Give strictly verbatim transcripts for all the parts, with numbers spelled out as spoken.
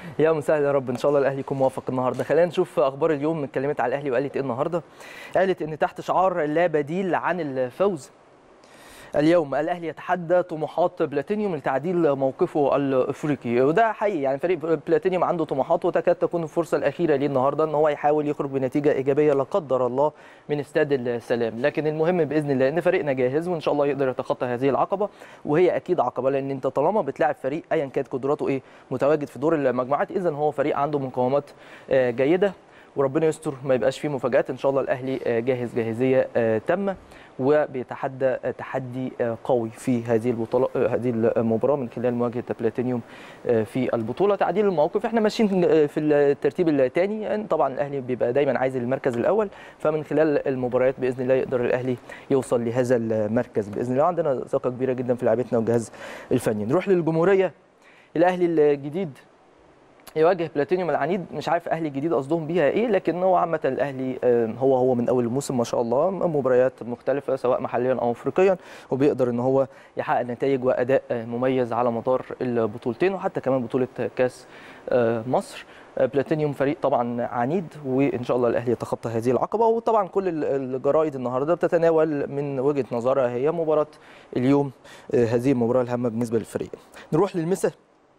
يا مسهل يا رب، ان شاء الله الاهلي يكون موفق النهارده. خلينا نشوف اخبار اليوم. اتكلمت على الاهلي وقالت ايه النهارده؟ قالت ان تحت شعار لا بديل عن الفوز اليوم الاهلي يتحدى طموحات بلاتينيوم لتعديل موقفه الافريقي، وده حقيقي. يعني فريق بلاتينيوم عنده طموحات، وتكاد تكون الفرصه الاخيره ليه النهارده ان هو يحاول يخرج بنتيجه ايجابيه لا قدر الله من استاد السلام. لكن المهم باذن الله ان فريقنا جاهز، وان شاء الله يقدر يتخطى هذه العقبه، وهي اكيد عقبه، لان انت طالما بتلاعب فريق ايا كانت قدراته ايه متواجد في دور المجموعات، اذا هو فريق عنده مقومات جيده، وربنا يستر ما يبقاش فيه مفاجآت. ان شاء الله الاهلي جاهز جاهزيه تامه، وبيتحدى تحدي قوي في هذه البطوله هذه المباراه من خلال مواجهه بلاتينيوم في البطوله. تعديل الموقف، احنا ماشيين في الترتيب الثاني، طبعا الاهلي بيبقى دايما عايز المركز الاول، فمن خلال المباريات باذن الله يقدر الاهلي يوصل لهذا المركز باذن الله. عندنا ثقه كبيره جدا في لاعبتنا والجهاز الفني. نروح للجمهوريه. الاهلي الجديد يواجه بلاتينيوم العنيد. مش عارف اهلي الجديد قصدهم بيها ايه، لكن هو عامه الاهلي هو هو من اول الموسم ما شاء الله مباريات مختلفه سواء محليا او افريقيا، وبيقدر ان هو يحقق نتائج واداء مميز على مدار البطولتين، وحتى كمان بطوله كاس مصر. بلاتينيوم فريق طبعا عنيد، وان شاء الله الاهلي يتخطى هذه العقبه. وطبعا كل الجرائد النهارده بتتناول من وجهه نظرها هي مباراه اليوم، هذه المباراه الهامه بالنسبه للفريق. نروح للمسا،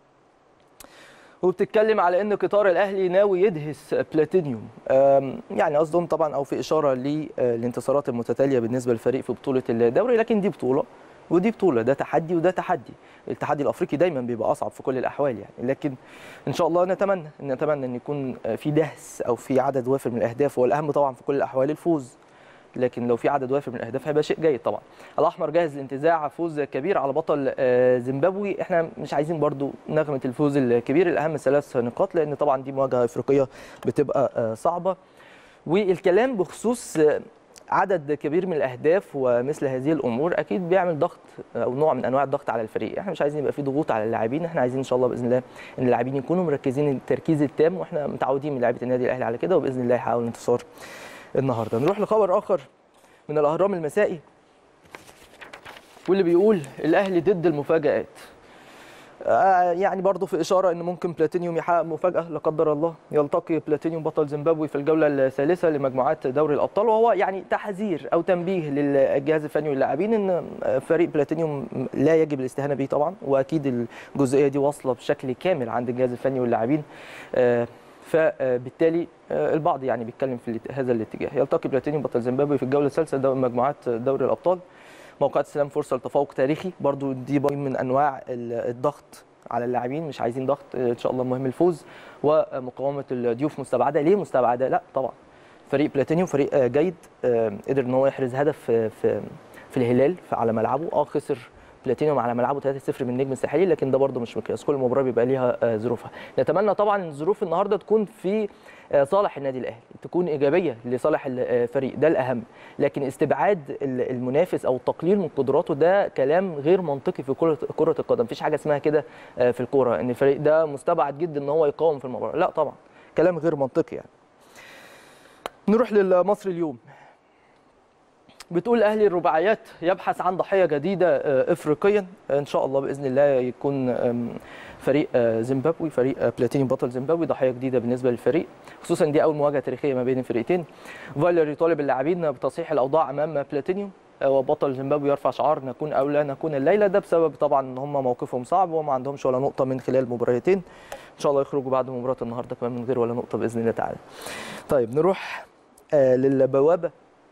وبتتكلم على ان قطار الاهلي ناوي يدهس بلاتينيوم. يعني قصدهم طبعا او في اشاره للانتصارات المتتاليه بالنسبه للفريق في بطوله الدوري، لكن دي بطوله ودي بطوله، ده تحدي وده تحدي. التحدي الافريقي دايما بيبقى اصعب في كل الاحوال يعني، لكن ان شاء الله نتمنى نتمنى ان يكون في دهس او في عدد وافر من الاهداف، والاهم طبعا في كل الاحوال الفوز، لكن لو في عدد وافر من الاهداف هيبقى شيء جيد طبعا. الاحمر جاهز لانتزاع فوز كبير على بطل زيمبابوي. احنا مش عايزين برضو نغمه الفوز الكبير، الاهم ثلاث نقاط، لان طبعا دي مواجهه افريقيه بتبقى صعبه. والكلام بخصوص عدد كبير من الاهداف ومثل هذه الامور اكيد بيعمل ضغط او نوع من انواع الضغط على الفريق. احنا مش عايزين يبقى في ضغوط على اللاعبين، احنا عايزين ان شاء الله باذن الله ان اللاعبين يكونوا مركزين التركيز التام، واحنا متعودين من لاعيبه النادي الاهلي على كده، وباذن الله يحققوا الانتصار النهارده. نروح لخبر اخر من الاهرام المسائي، واللي بيقول الاهلي ضد المفاجآت. آه يعني برضه في اشاره ان ممكن بلاتينيوم يحقق مفاجاه لا قدر الله. يلتقي بلاتينيوم بطل زيمبابوي في الجوله الثالثه لمجموعات دوري الابطال، وهو يعني تحذير او تنبيه للجهاز الفني واللاعبين ان فريق بلاتينيوم لا يجب الاستهانه به طبعا، واكيد الجزئيه دي واصله بشكل كامل عند الجهاز الفني واللاعبين. آه فبالتالي البعض يعني بيتكلم في هذا الاتجاه. يلتقي بلاتينيوم بطل زيمبابوي في الجوله الثالثه من مجموعات دوري الابطال. موقعات السلام فرصه لتفوق تاريخي، برضو دي من انواع الضغط على اللاعبين، مش عايزين ضغط، ان شاء الله المهم الفوز ومقاومه الضيوف مستبعده. ليه مستبعده؟ لا طبعا فريق بلاتينيوم فريق جيد، قدر ان هو يحرز هدف في في, في الهلال على ملعبه. اه خسر بلاتينيوم على ملعبه ثلاثة صفر من النجم الساحلي، لكن ده برده مش مقياس، كل مباراه بيبقى ليها ظروفها. نتمنى طبعا ان الظروف النهارده تكون في صالح النادي الاهلي، تكون ايجابيه لصالح الفريق، ده الاهم. لكن استبعاد المنافس او التقليل من قدراته ده كلام غير منطقي في كره كره القدم. مفيش حاجه اسمها كده في الكوره ان الفريق ده مستبعد جدا ان هو يقاوم في المباراه، لا طبعا كلام غير منطقي يعني. نروح للمصري اليوم، بتقول اهلي الرباعيات يبحث عن ضحيه جديده افريقيا. ان شاء الله باذن الله يكون فريق زيمبابوي فريق بلاتينيوم بطل زيمبابوي ضحيه جديده بالنسبه للفريق، خصوصا دي اول مواجهه تاريخيه ما بين الفريقين. فايلر يطالب اللاعبين بتصحيح الاوضاع امام بلاتينيوم، وبطل زيمبابوي يرفع شعار نكون او لا نكون الليله، ده بسبب طبعا ان هم موقفهم صعب وما عندهمش ولا نقطه من خلال مباراتين. ان شاء الله يخرجوا بعد مباراه النهارده كمان من غير ولا نقطه باذن الله تعالى. طيب نروح للبوابه.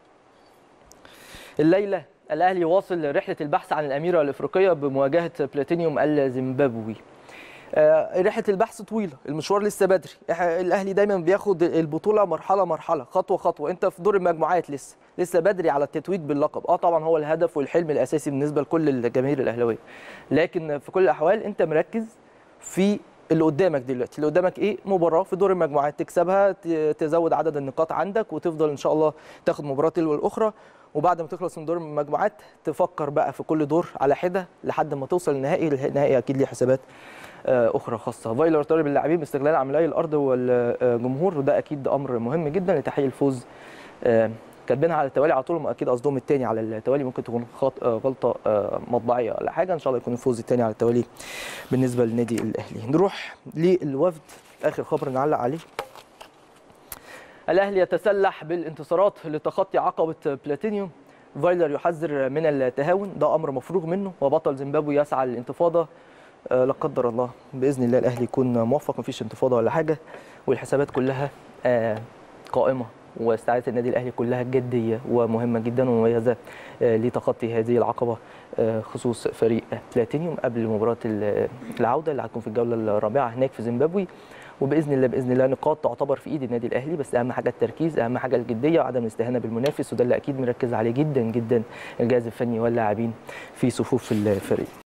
الليله الاهلي يواصل رحله البحث عن الاميره الافريقيه بمواجهه بلاتينيوم الزيمبابوي. رحله البحث طويله، المشوار لسه بدري، الاهلي دايما بياخد البطوله مرحله مرحله خطوه خطوه، انت في دور المجموعات لسه لسه بدري على التتويج باللقب. اه طبعا هو الهدف والحلم الاساسي بالنسبه لكل الجماهير الاهلاويه، لكن في كل الاحوال انت مركز في اللي قدامك دلوقتي. اللي قدامك ايه؟ مباراه في دور المجموعات تكسبها تزود عدد النقاط عندك، وتفضل ان شاء الله تاخد مباراه تلو الاخرى، وبعد ما تخلص من دور المجموعات تفكر بقى في كل دور على حده لحد ما توصل للنهائي. النهائي اكيد ليه حسابات اخرى خاصه. فايلر طالب اللاعبين باستغلال عملاء الارض والجمهور، وده اكيد امر مهم جدا لتحقيق الفوز كاتبينها على التوالي على طول، هم اكيد قصدهم الثاني على التوالي، ممكن تكون خط غلطه مطبعيه ولا حاجه. ان شاء الله يكون الفوز الثاني على التوالي بالنسبه للنادي الاهلي. نروح للوفد، اخر خبر نعلق عليه. الاهلي يتسلح بالانتصارات لتخطي عقبه بلاتينيوم. فايلر يحذر من التهاون، ده امر مفروغ منه، وبطل زيمبابوي يسعى للانتفاضه. لا قدر الله، باذن الله الاهلي يكون موفق، مفيش انتفاضه ولا حاجه، والحسابات كلها قائمه، واستعاده النادي الاهلي كلها جديه ومهمه جدا ومميزه لتخطي هذه العقبه، خصوص فريق بلاتينيوم قبل مباراه العوده اللي هتكون في الجوله الرابعه هناك في زيمبابوي. وباذن الله باذن الله نقاط تعتبر في ايد النادي الاهلي، بس اهم حاجه التركيز، اهم حاجه الجديه وعدم الاستهانه بالمنافس، وده اللي اكيد مركز عليه جدا جدا الجهاز الفني واللاعبين في صفوف الفريق.